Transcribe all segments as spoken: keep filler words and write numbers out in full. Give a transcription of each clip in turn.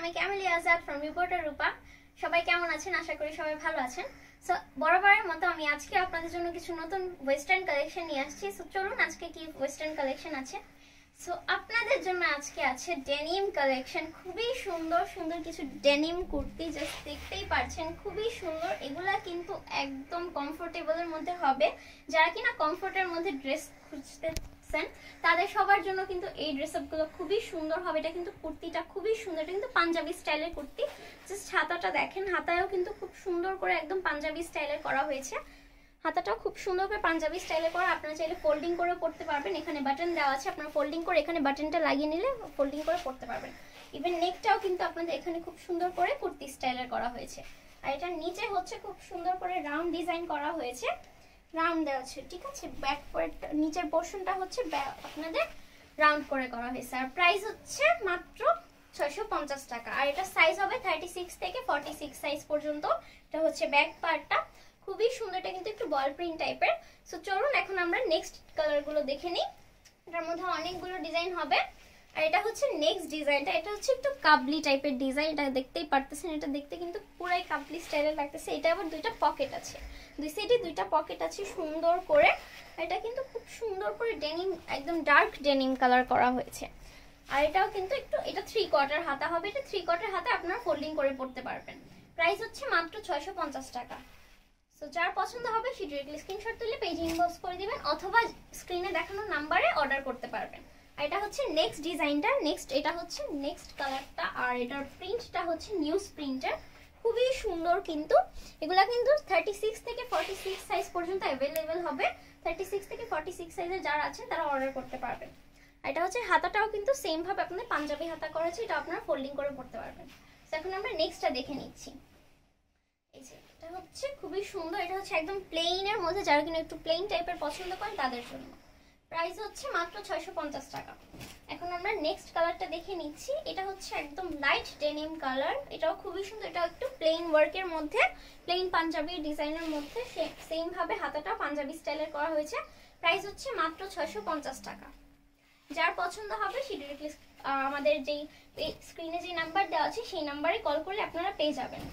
আমি ক্যামেলি Azad from reporter Rupa. সবাই কেমন আছেন? আশা করি সবাই ভালো আছেন। সো বরাবরের মতো আমি আজকে আপনাদের জন্য কিছু নতুন ওয়েস্টার্ন কালেকশন নিয়ে আসছি। সো চলুন আজকে কি ওয়েস্টার্ন কালেকশন আছে। সো আপনাদের জন্য আজকে আছে ডেনিম কালেকশন। খুবই সুন্দর সুন্দর কিছু ডেনিম কুর্তি, জাস্ট দেখতেই পাচ্ছেন খুবই সুন্দর। এগুলা কিন্তু একদম কমফোর্টেবলের মধ্যে হবে। যারা কিনা কমফোর্টের মধ্যে ড্রেস খুঁজতেছেন তাদের সবার জন্য কিন্তু এই ড্রেস আপগুলো খুবই সুন্দর হবে। এটা কিন্তু কুর্তিটা খুবই সুন্দর, এটা কিন্তু পাঞ্জাবি স্টাইলের কুর্তি। জাস্ট হাতাটা দেখেন, হাতায়ও কিন্তু খুব সুন্দর করে একদম পাঞ্জাবি স্টাইলের করা হয়েছে। হাতাটাও খুব সুন্দর করে পাঞ্জাবি স্টাইলে করা। আপনারা চাইলে ফোল্ডিং করে পড়তে পারবেন। এখানে বাটন দেওয়া আছে, আপনারা ফোল্ডিং করে এখানে বাটনটা লাগিয়ে নিলে ফোল্ডিং করে পড়তে পারবেন। ইভেন নেকটাও কিন্তু আপনাদের এখানে খুব সুন্দর করে কুর্তি স্টাইলের করা হয়েছে। আর এটার নিচে হচ্ছে খুব সুন্দর করে রাউন্ড ডিজাইন করা হয়েছে, রাউন্ড দেওয়া আছে, ঠিক আছে। ব্যাক পার্ট নিচের পোর্শনটা হচ্ছে আপনাদের রাউন্ড করে করা হয়েছে। আর প্রাইস হচ্ছে মাত্র ছয়শো পঞ্চাশ টাকা। আর এটা সাইজ হবে থার্টি সিক্স থেকে ফর্টি সিক্স সাইজ পর্যন্ত। এটা হচ্ছে ব্যাক পার্টটা, খুবই সুন্দর। এটা কিন্তু একটু বল প্রিন্ট টাইপের। সো চলুন এখন আমরা নেক্সট কালারগুলো দেখে নিই। এটার মধ্যে অনেকগুলো ডিজাইন হবে। আর এটা হচ্ছে নেক্সট ডিজাইনটা, এটা হচ্ছে একটু কাবলি টাইপের ডিজাইন। এটা দেখতেই পারতেছেন, এটা দেখতে কিন্তু পুরাই কাবলি স্টাইলের লাগতেছে। এটা আবার দুইটা পকেট আছে, দুই সাইডে দুইটা পকেট আছে সুন্দর করে। এটা কিন্তু খুব সুন্দর করে ডেনিম, একদম ডার্ক ডেনিম কালার করা হয়েছে। আর এটাও কিন্তু একটু, এটা থ্রি কোয়ার্টার হাতা হবে। এটা থ্রি কোয়ার্টার হাতে আপনারা ফোল্ডিং করে পড়তে পারবেন। প্রাইস হচ্ছে মাত্র ছয়শো পঞ্চাশ টাকা। তো যার পছন্দ হবে সে ডিরেক্টলি স্ক্রিনশট তুলে পেজে ইনবক্স করে দিবেন অথবা স্ক্রিনে দেখানো নাম্বারে অর্ডার করতে পারবেন। আর এটা হচ্ছে নেক্সট ডিজাইনটা, নেক্সট এটা হচ্ছে নেক্সট কালারটা। আর এটার প্রিন্টটা হচ্ছে নিউজ প্রিন্টের, খুবই সুন্দর। কিন্তু এগুলা কিন্তু থার্টি সিক্স থেকে ফর্টি সিক্স সাইজ পর্যন্ত অ্যাভেলেবেল হবে। থার্টি সিক্স থেকে ফর্টি সিক্স সাইজের যারা আছেন তারা অর্ডার করতে পারবেন। আর এটা হচ্ছে হাতাটাও কিন্তু সেম ভাবে আপনাদের পাঞ্জাবি হাতা করা আছে, এটা আপনারা ফোল্ডিং করে পড়তে পারবেন। তো এখন আমরা নেক্সটটা দেখে নিচ্ছি। এই যে এটা হচ্ছে খুবই সুন্দর, এটা হচ্ছে একদম প্লেইনের মধ্যে, যারা কিনা একটু প্লেইন টাইপের পছন্দ করেন তাদের জন্য। প্রাইস হচ্ছে মাত্র ছয়শো পঞ্চাশ টাকা। এখন আমরা নেক্সট কালারটা দেখে নিচ্ছি। এটা হচ্ছে একদম লাইট ডেনিম কালার, এটাও খুবই সুন্দর। এটা একটু প্লেইন ওয়ার্কের মধ্যে, প্লেইন পাঞ্জাবি ডিজাইনের মধ্যে সেম ভাবে হাতাটা পাঞ্জাবি স্টাইলের করা হয়েছে। প্রাইস হচ্ছে মাত্র ছয়শো পঞ্চাশ টাকা। যার পছন্দ হবে সে ডিরেক্টলি আমাদের যেই স্ক্রিনে যে নাম্বার দেওয়া আছে সেই নাম্বারে কল করলে আপনারা পেয়ে যাবেন।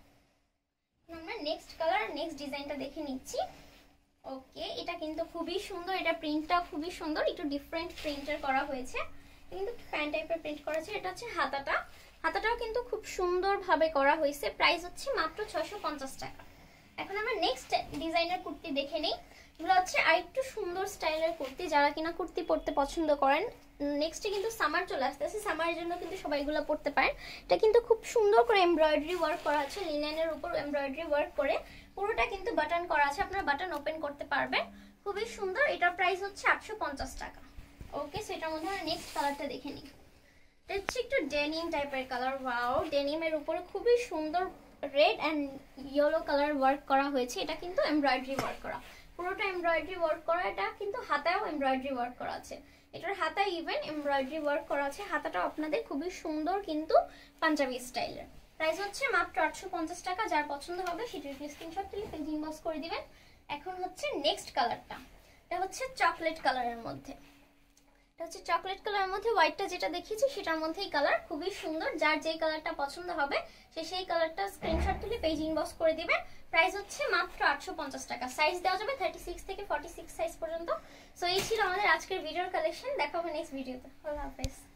আমরা নেক্সট কালার নেক্সট ডিজাইনটা দেখে নিচ্ছি। ওকে, এটা কিন্তু খুবই সুন্দর। এটা প্রিন্টটা খুবই সুন্দর, একটু ডিফারেন্ট প্রিন্টার করা হয়েছে, কিন্তু ফ্যান টাইপের প্রিন্ট করা আছে। এটা হচ্ছে হাতাটা, হাতাটাও কিন্তু খুব সুন্দর ভাবে করা হয়েছে। প্রাইস হচ্ছে মাত্র ছয়শো পঞ্চাশ টাকা। এখন আমরা নেক্সট ডিজাইনের কুর্তি দেখে নিই। এগুলো হচ্ছে আরেকটু সুন্দর স্টাইলের কুর্তি, যারা কিনা কুর্তি পরতে পছন্দ করেন। নেক্সটে কিন্তু সামার চলে আসতেছে, সামারের জন্য কিন্তু সবাই এগুলো পরতে পারেন। এটা কিন্তু খুব সুন্দর করে এমব্রয়ডারি ওয়ার্ক করা আছে, লিনেনের উপর এমব্রয়ডারি ওয়ার্ক করে পুরোটা কিন্তু বাটন করা আছে, আপনারা বাটন ওপেন করতে পারবেন। খুবই সুন্দর। এটার প্রাইস হচ্ছে আটশো পঞ্চাশ টাকা। ওকে, সেটার মধ্যে আমরা নেক্সট কালারটা দেখে নিই। এটা হচ্ছে একটু ডেনিম টাইপের কালার। ওয়াও, ডেনিমের উপরে খুবই সুন্দর red and yellow colour work করা হয়েছে। এটা কিন্তু এমব্রয়ডারি ওয়ার্ক করা, পুরোটা এমব্রয়ডারি ওয়ার্ক করা। এটা কিন্তু হাতায়ও এমব্রয়ডারি ওয়ার্ক করা আছে, এটার হাতায় ইভেন এমব্রয়ডারি ওয়ার্ক করা আছে। হাতাটাও আপনাদের খুবই সুন্দর কিন্তু পাঞ্জাবি স্টাইলের। প্রাইস হচ্ছে মাত্র আটশো পঞ্চাশ টাকা। যার পছন্দ হবে সেটা স্ক্রিনশট তুলে পেজ ইনবক্স করে দিবেন। এখন হচ্ছে নেক্সট কালারটা, এটা হচ্ছে চকলেট কালারের মধ্যে। এটা হচ্ছে চকলেট কালারের মধ্যে হোয়াইটটা যেটা দেখিয়েছি সেটার মধ্যেই কালার, খুবই সুন্দর। যার যেই কালারটা পছন্দ হবে সে সেই কালারটা স্ক্রিনশট তুলে পেজ ইনবক্স করে দিবেন। প্রাইস হচ্ছে মাত্র আটশো পঞ্চাশ টাকা। সাইজ দেওয়া যাবে থার্টি সিক্স থেকে ফর্টি সিক্স সাইজ পর্যন্ত। সো এই ছিল আমাদের আজকের ভিডিওর কালেকশন। দেখা হবে নেক্সট ভিডিওতে। আল্লাহ হাফেজ।